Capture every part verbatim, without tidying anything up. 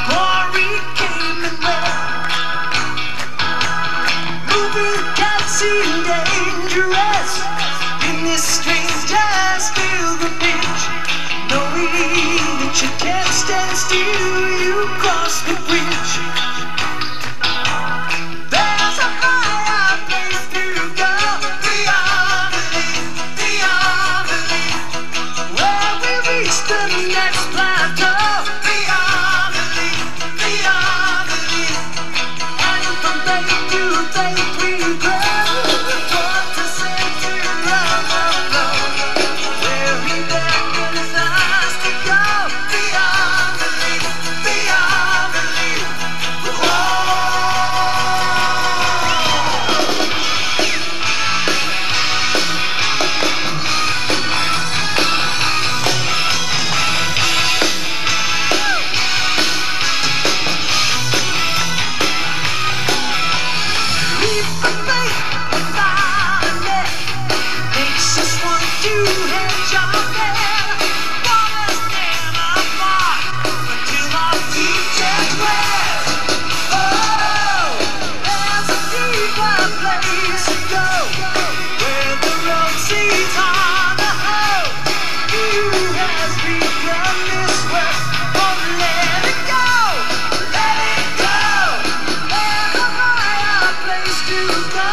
Glory came and went. Moving can't seem dangerous. In this strange eyes pilgrimage, knowing that you can't stand still, you cross the bridge. There's a higher place to go, beyond belief, beyond belief, where we reach the next plateau, beyond belief, beyond belief, and from faith to faith we grow, taught to sing to love of love, where He beckons us to go, beyond belief, beyond belief. Leap of faith without a net makes us want to hedge our bet. Waters never part until our feet touch wet. Oh, there's a deeper place to go, where the road seems hard to hold. He who has begun this work won't let it go, let it go. There's a higher place to go,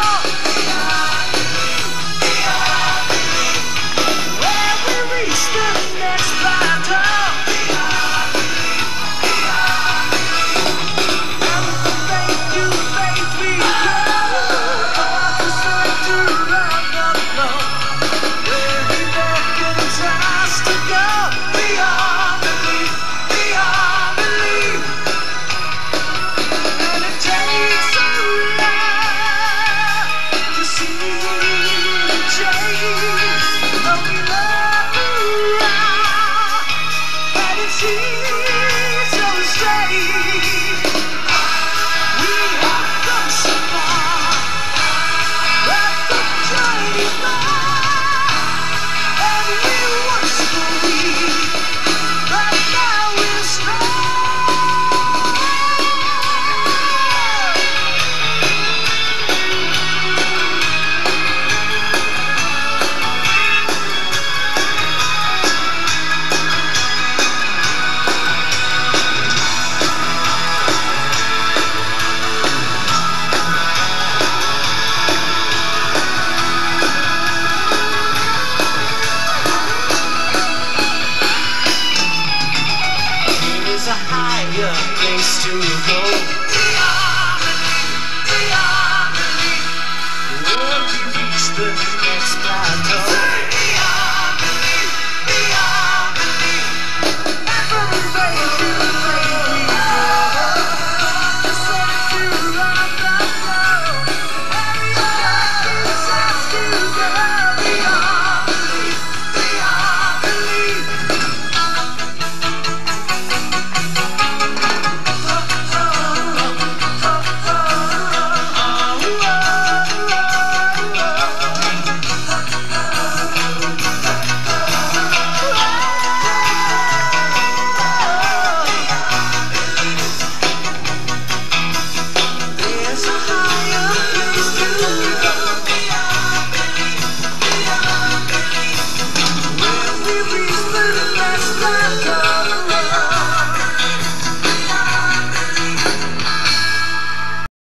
beyond belief, where we reach the next plateau, beyond belief, beyond belief, and from faith to faith we grow, to serve to love the flow, where He beckons us to go, beyond belief, beyond belief. And it takes a lot to see the change, though we love around, and it seems so strange. We have come so far, but the journey's long, and we once were weak, but now we're strong. There's a higher place to go, beyond belief, beyond belief, where we reach the next plateau, beyond belief, beyond belief, and from faith to faith we grow, to serve to love the flow, where He beckons us to go, beyond belief, beyond belief. There's a higher place to go, beyond belief, beyond belief, where we reach the next plateau.